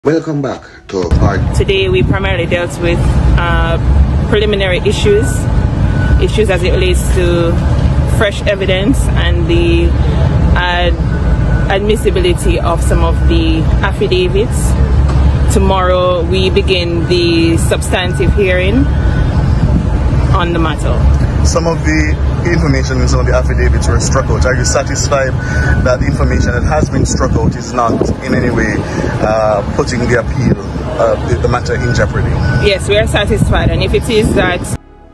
Welcome back to part. Today we primarily dealt with preliminary issues as it relates to fresh evidence and the admissibility of some of the affidavits. Tomorrow we begin the substantive hearing on the matter. Some of the information in some of the affidavits were struck out. Are you satisfied that the information that has been struck out is not in any way putting the appeal, the matter in jeopardy? Yes, we are satisfied, and if it is that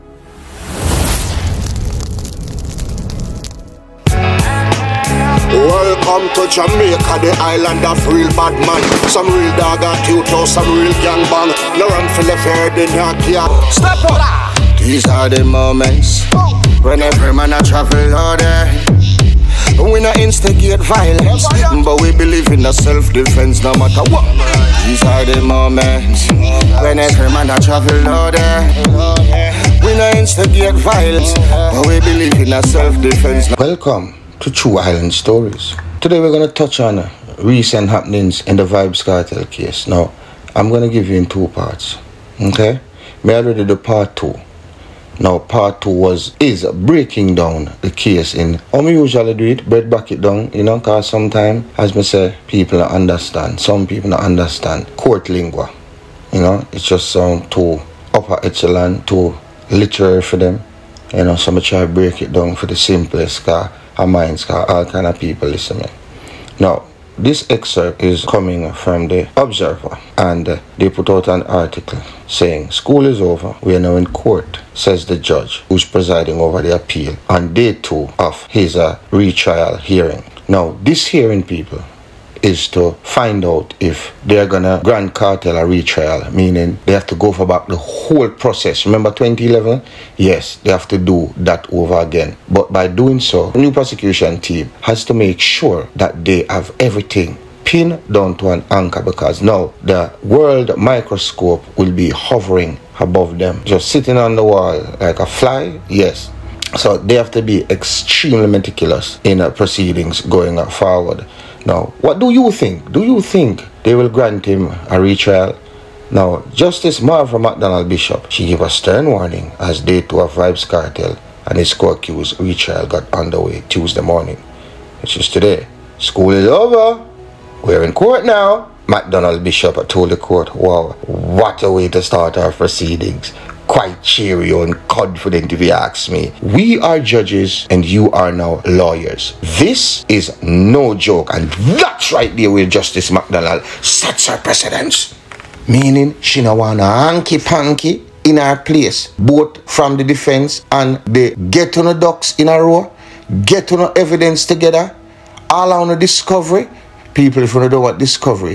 Welcome to Jamaica, the island of real bad man. Some real dog at some real gang bang. No run for the fair, they not here. Step up! These are the moments when every man a travel order. We not instigate violence, but we believe in the self-defense no matter what. These are the moments when every man a travel order. We not instigate violence, but we believe in the self-defense. Welcome to True Island Stories. Today we're going to touch on recent happenings in the Vybez Kartel case. Now, I'm going to give you in two parts. Okay? We already did part 2. Now, part 2 is breaking down the case in how we usually do it, break it down, you know, because sometimes, as I say, people don't understand. Some people don't understand court lingua. You know, it's just sound too upper echelon, too literary for them. You know, so I try to break it down for the simplest, because our minds, because all kind of people listening. Now, this excerpt is coming from the Observer, and they put out an article saying, "School is over, we are now in court," says the judge who's presiding over the appeal on day 2 of his retrial hearing. Now, this hearing, people, is to find out if they're gonna grant Kartel a retrial, meaning they have to go for back the whole process. Remember 2011? Yes, they have to do that over again. But by doing so, the new prosecution team has to make sure that they have everything pinned down to an anchor, because now the world microscope will be hovering above them, just sitting on the wall like a fly. Yes. So they have to be extremely meticulous in proceedings going forward. Now, what do you think? Do you think they will grant him a retrial? Now, Justice Marva McDonald Bishop, she gave a stern warning as day 2 of Vybez Kartel and his co-accused retrial got underway Tuesday morning, which is today. "School is over. We're in court now," McDonald Bishop told the court. Wow, what a way to start our proceedings. Quite cheery and confident, if you ask me. "We are judges and you are now lawyers. This is no joke." And that's right there where Justice McDonald sets her precedence. Meaning she no wanna hanky-panky in her place, both from the defense and the get on the ducks in a row, get on the evidence together, all on the discovery. People, if you don't know what discovery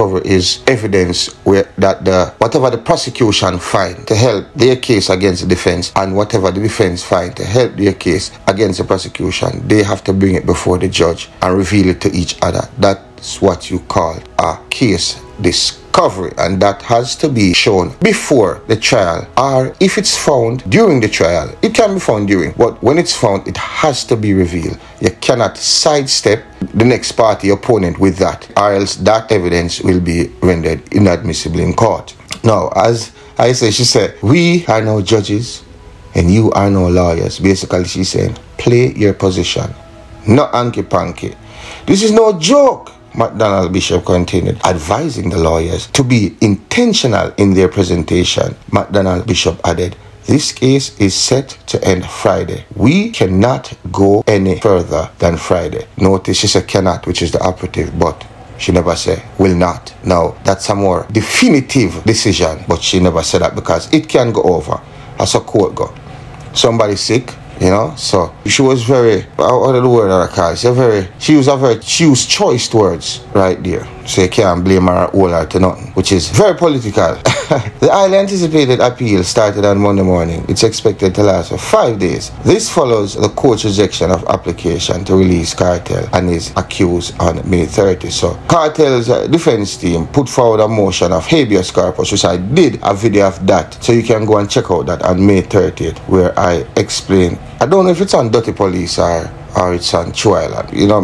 is evidence where that whatever the prosecution find to help their case against the defense, and whatever the defense find to help their case against the prosecution, they have to bring it before the judge and reveal it to each other. That's what you call a case discovery, and that has to be shown before the trial, or if it's found during the trial, it can be found during, but when it's found, it has to be revealed. You cannot sidestep the next party opponent with that, or else that evidence will be rendered inadmissible in court. Now, as I say, she said, "We are now judges and you are now lawyers." Basically, she's saying, play your position, not hanky-panky. This is no joke. McDonald Bishop continued, advising the lawyers to be intentional in their presentation. McDonald Bishop added, "This case is set to end Friday. We cannot go any further than Friday." Notice she said cannot, which is the operative, but she never said will not. Now, that's a more definitive decision, but she never said that because it can go over. As a court go. Somebody sick, you know, so she was very, what are the word I call it? She used choice words right there. So you can't blame her or hold her to nothing, which is very political. The highly anticipated appeal started on Monday morning. It's expected to last for 5 days. This follows the court's rejection of application to release Kartel and his accused on May 30. So Kartel's defense team put forward a motion of habeas corpus, which I did a video of that. So you can go and check out that on May 30th, where I explain. I don't know if it's on Dirty Police or it's on True Island. You know, but just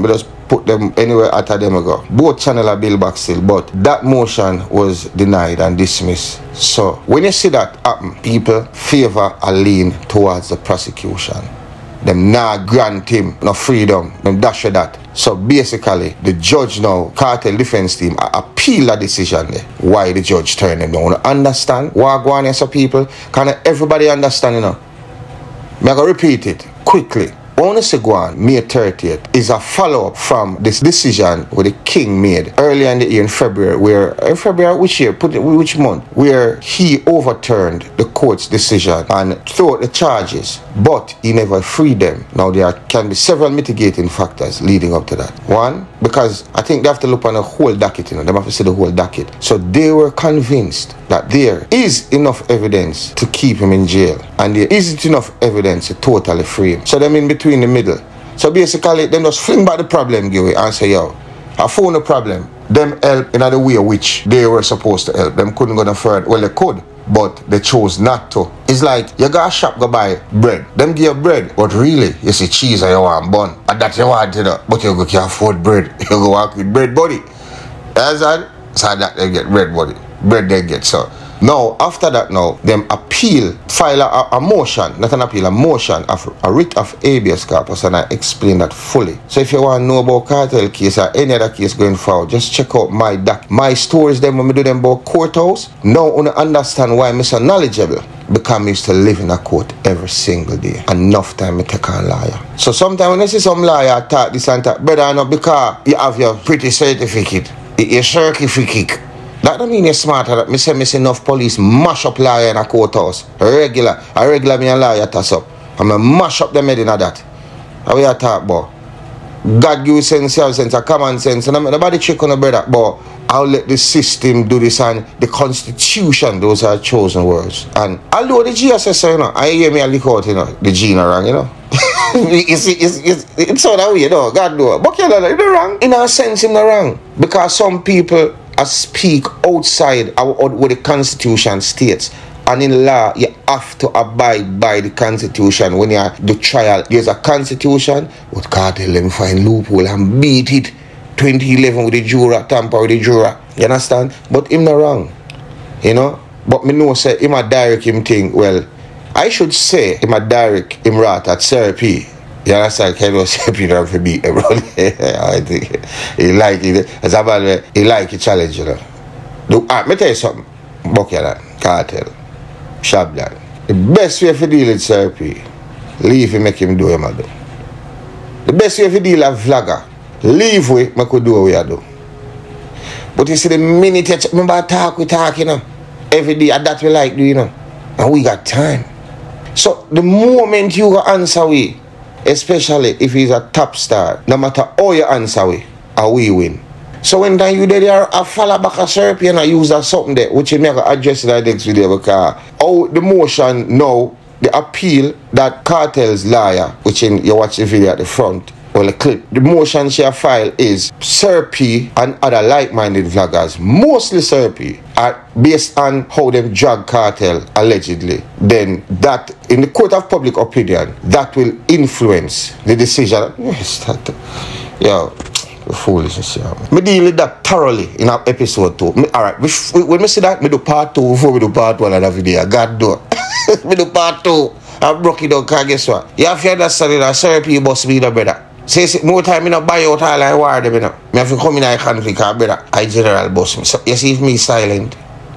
put them anywhere at them ago. Both channel are bill back still, but that motion was denied and dismissed. So when you see that happen, people favor a lean towards the prosecution. Them not grant him no freedom, them dash that. So basically, the judge now, cartel defense team, appeal that decision there. Why the judge turned them down? Understand? What go on here, so people? Can everybody understand, you know? I'm going to repeat it quickly. Honestly, May 30th is a follow-up from this decision where the king made earlier in the year in February, which month? Where he overturned the court's decision and threw out the charges, but he never freed them. Now, there can be several mitigating factors leading up to that. One, because I think they have to look on the whole docket, you know, they have to see the whole docket. So they were convinced that there is enough evidence to keep him in jail, and there isn't enough evidence to totally free him. So them in between the middle. So basically, them just fling back the problem, give it, and say, yo, I found a problem. Them help in the way which they were supposed to help. Them couldn't go no further. Well, they could, but they chose not to. It's like, you go a shop, go buy bread. Them give you bread, but really, you see cheese and you want bun. And that you want to do, but you can't afford bread. You go walk with bread, buddy. That's that. So that they get bread, buddy. Bread they get, so. Now, after that now, them file a motion, not an appeal, a motion of a writ of habeas corpus, and I explain that fully. So if you want to know about cartel case or any other case going forward, just check out my stories them when we do them about courthouse. Now you understand why I'm so knowledgeable, because I used to live in a court every single day. Enough time I take on lawyer. So sometimes when you see some lawyer talk this and that, brother, not because you have your pretty certificate, your certificate. That don't mean you're smarter. That me say enough police mash up lawyer in a courthouse. Regular me and lawyer toss up. And me mash up them head in that. How we are talk about? God give you sense, you have sense, a common sense. And nobody check on the brother, but I'll let the system do this, and the constitution, those are chosen words. And although the GSS, you know, I hear me a lick out, you know, the G in wrong, you know. it's so that way, you know, God do it. But you know, it's wrong. In a sense, it's not wrong. Because some people speak outside what the Constitution states, and in law you have to abide by the Constitution. When you do trial, there's a Constitution, but cartel them find loophole and beat it. 2011 with the juror, tamper with the juror, you understand? But him not wrong, you know. But me know say him a direct him thing. Well, I should say him a direct him rat at therapy. You understand? Kind of happy to for beat him, I think he like it. As a man, he like a challenge, you know. Let me tell you something. Bucky that, cartel, shop that. The best way to deal with therapy, leave him, make him do him a do. The best way to deal with vlogger, leave we make we do what we do. But you see the minute you remember we talk, you know. Every day, and that we like do, you know. And we got time. So the moment you go answer we, especially if he's a top star, no matter how you answer we win. So when you there a follow back a therapy and I use that something there, which you make address in the next video, because how the motion now, the appeal that Kartel's lawyer, which you watch the video at the front, well the clip, the motion she file is Serpi and other like-minded vloggers, mostly Serpi, are based on how them drag Kartel allegedly. Then that in the court of public opinion, that will influence the decision. Yes, that, yo, foolishness. Yeah. Me deal with that thoroughly in our episode 2. Alright, when me see that, me do part 2 before we do part 1 of the video. God do. Me do part 2. I broke it down, because guess what? You have to understand that Serpi you must be the brother. Say more time me not buy out all I war them, you know. Me have to come in a conflict, brother. I general boss me. So you see if me silent,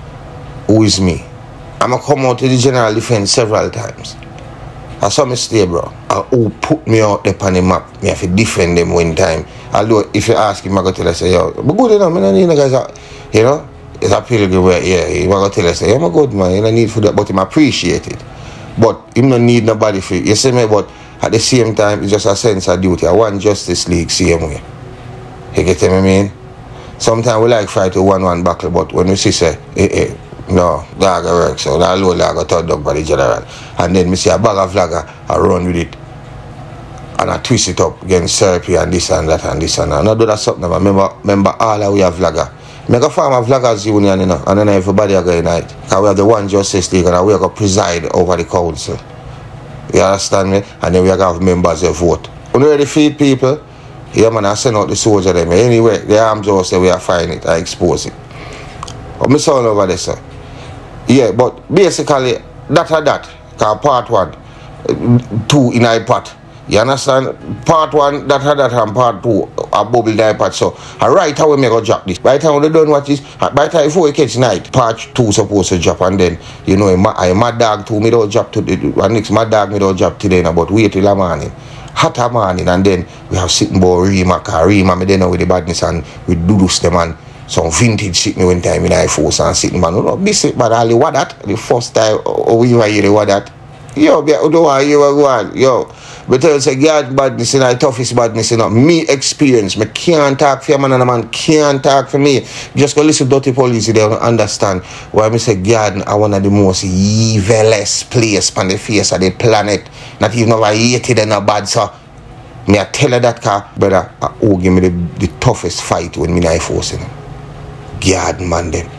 who is me? I'm gonna come out to the general defense several times. I saw me stay, bro. And who put me out there on the map? Me have to defend them one time. Although if you ask him, I go tell you, say, yo, but good enough, man, I need guys, you know, it's a pilgrim way, yeah. He go tell you, say, I'm a good man, you don't need for that, but him appreciate it. But him don't need nobody for it. You see me, but at the same time, it's just a sense of duty. I want Justice League same way. You get what I mean? Sometimes we like fight to 1-1 battle, but when we see say, no, that go work, so that low that go turn up by the general. And then we see a bag of vlogger, I run with it. And I twist it up against Serpi and this and that and this and that. And I do that something, I remember all of we have vlogger. Make a form of vloggers union, you know, and then everybody are going night. Because we have the one Justice League and we are going to preside over the council. You understand me? And then we are going to have members of vote. When we ready to feed people, Yeah, man, I send out the soldier them. Anyway, the arms house there, we are find it, I expose it. But me sound over there, sir. Yeah, but basically, that. Cause part 1, 2 in iPad. You understand? Part 1, that and part 2 a bubble in iPad. So, right away, me go drop this. By the time we done what is, by the time before it catch night, part 2 supposed to drop, and then, you know, my dog too, me don't drop to the, and next my dog me don't drop today, but wait till the morning. Hotter morning, and then we have sitting about Rima, cause Rima, me then know with the badness, and we do this them, and some vintage shit me one time in I force and sitting, man. No, be sick, but all what that, the first time, we were hear what that. Yo, don't want you go on, yo. But tell us a God badness in the toughest badness, you know. Me experience, me can't talk for a man and a man can't talk for me. Just go listen to Dirty Police, they don't understand why me say God are one of the most evilest place on the face of the planet. Not even over hated and a bad, so me I tell her that car, brother, who give me the toughest fight when me I force him. God man them.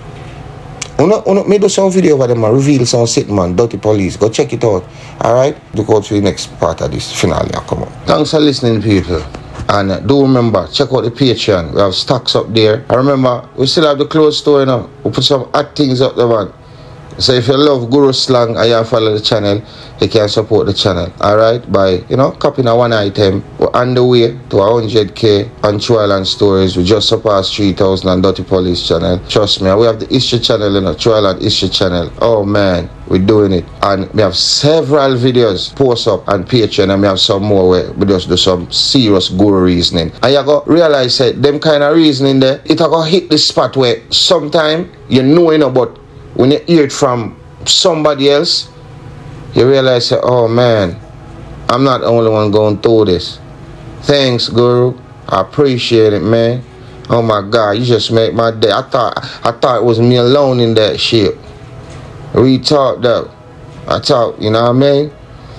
Me do some video over them and reveal some shit, man. Dirty Police. Go check it out. Alright? Look out for the next part of this finale. Come on. Thanks for listening, people. And do remember, check out the Patreon. We have stocks up there. I remember, we still have the clothes store, you know. We put some hot things up there, man. So if you love Guru Slang and you follow the channel, you can support the channel, alright, by, you know, copying a one item. We're on the way to 100k on True Island Stories. We just surpassed 3,000 on Dirty Police channel. Trust me, we have the History channel, you know, True Island History channel. Oh man, we're doing it. And we have several videos post up on Patreon, and we have some more where we just do some serious guru reasoning. And you go realize that them kind of reasoning there, it go hit the spot where sometime you know, but when you hear it from somebody else, you realize that, oh man, I'm not the only one going through this. Thanks, Guru. I appreciate it, man. Oh my God, you just make my day. I thought it was me alone in that shit. We talked though. I talk, you know what I mean?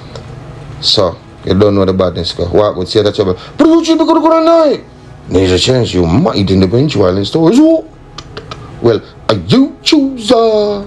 So, you don't know the badness go. What would say that trouble? But what you gonna go tonight? There's a chance you might in the bench while in stores. Well, a you chooser.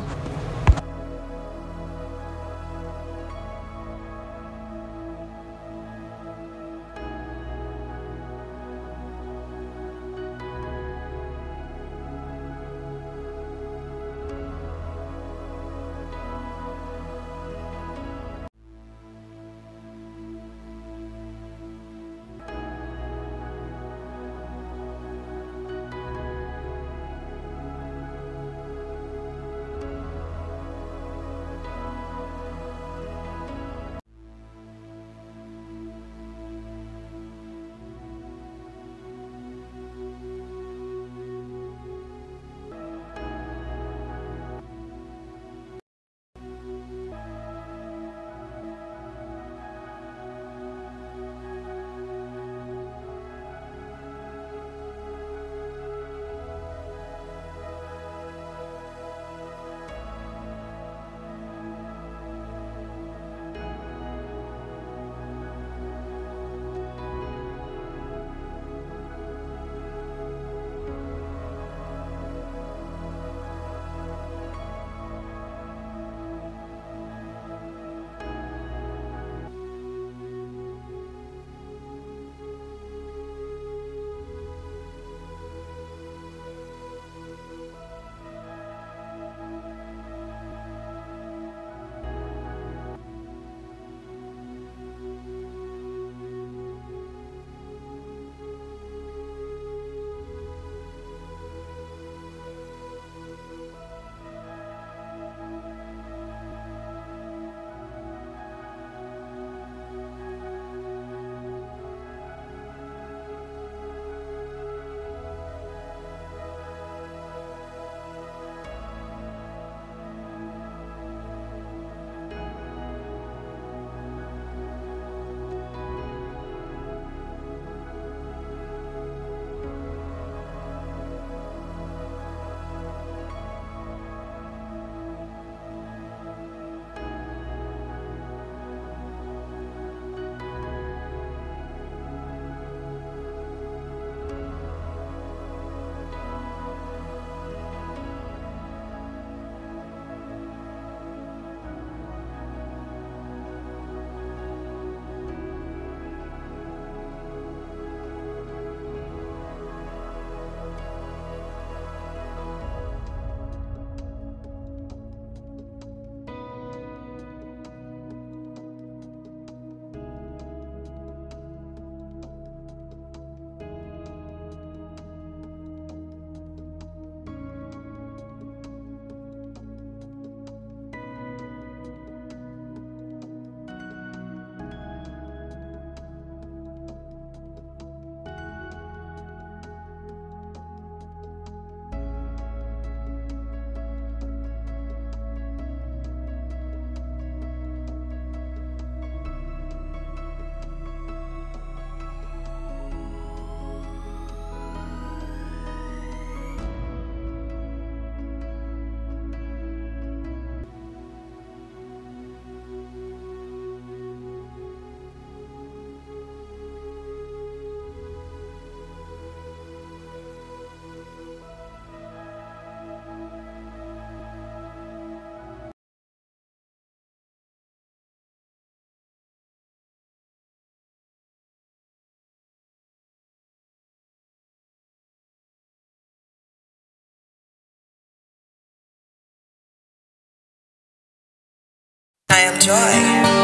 I am Joy.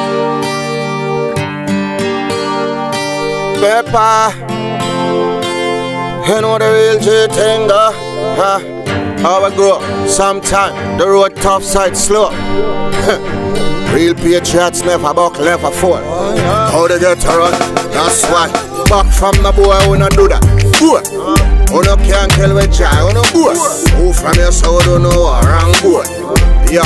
Pepper, you know the real G thing, huh? How I grow, sometime the road tough side slow. Real patriots never buck, never fall. How they get to run, that's why. Back from the boy, we not do that. Boy, who no can't kill with joy, who no boy. Who from your soul don't know what wrong boy. Yo,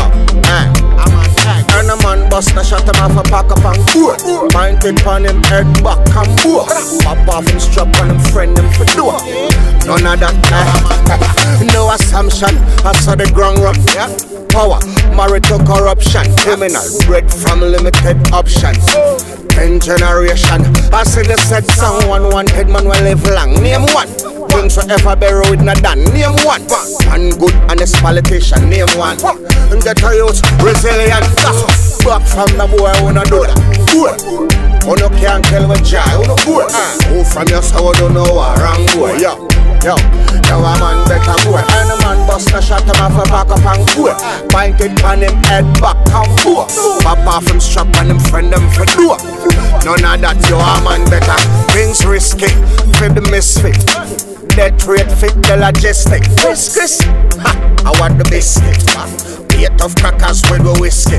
and a man bust a shot him off a pack up and board. Pointed on him head back and board. Pop off him strap on him friend him for door. None of that, no assumption. I saw the ground rough, yeah. Power, married to corruption. Criminal, bred from limited options. 10 generation, I see the said someone wanted man will live long. Name one. Things forever buried with no done. Name one. And good honest politician. Name one. And get a youth resilient. Back from the boy who no do that. Boy, who no can't tell with joy. Who no boy. Who from your soul don't know what wrong boy. Yo, yo, yo a man better boy. And a man bust a shot him off a back up and boy. Pointed on him head back and boy. Pop off him strap on him friend him for door. None of that, you a man better. Things risky, for the misfit. Dead rate fit the logistic. Chris, I want the biscuit. Be a tough crackers with the whiskey.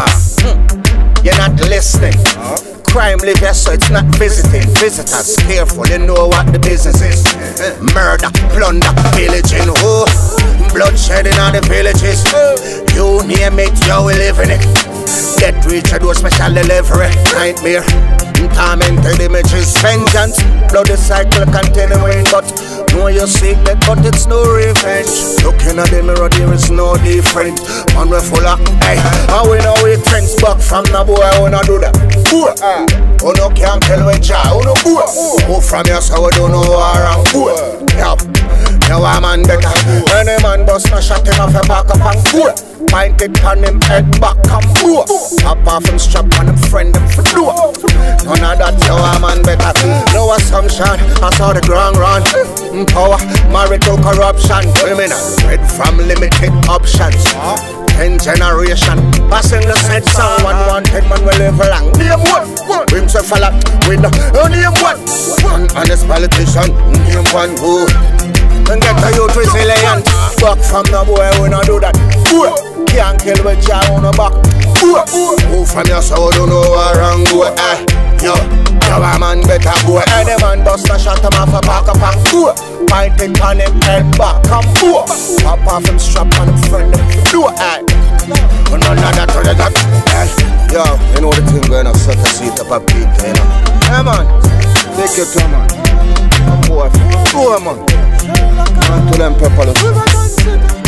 You're not listening. Crime live here, so it's not visiting. Visitors, careful, you know what the business is. Murder, plunder, pillaging, oh. Bloodshed in all the villages. You name it, you will live in it. Death reach, I do a special delivery. Nightmare, tormented images. Vengeance, bloody cycle continuing. But know you seek that, but it's no revenge. Looking at the mirror, there is no different. Man, we're full of, hey. And we know we trends back from the boy, I wanna do that. Who no can't tell with joy, who no boy. Who from your soul don't know what wrong boy. Yup, now a man better. Any man bust no shot him off a back up and boy. Pointed on him head back and boy. Pop off him strap on him friend him for door. None of that, now a man better. No assumption, I saw the ground run. Power, married to corruption. Criminal, bred from limited options. 10 generation, passing the said someone wanted man will live long. Name one, dreams of fella with no name one. One honest politician, name one who. And get a youth resilient. Back from the boy, we not do that. Can't kill with joy on the back. Who from your soul don't know what wrong boy. Yo, yo a man better boy. Any man bust a shot him off a back up and boy. Pointed on him head back and boy. Pop off him strap on him friend him do it. But none of that or that. Yo, you know the thing going on, suck a seat up a beat, you know. Hey man, take your time man. Boy, man. Man to them pepper.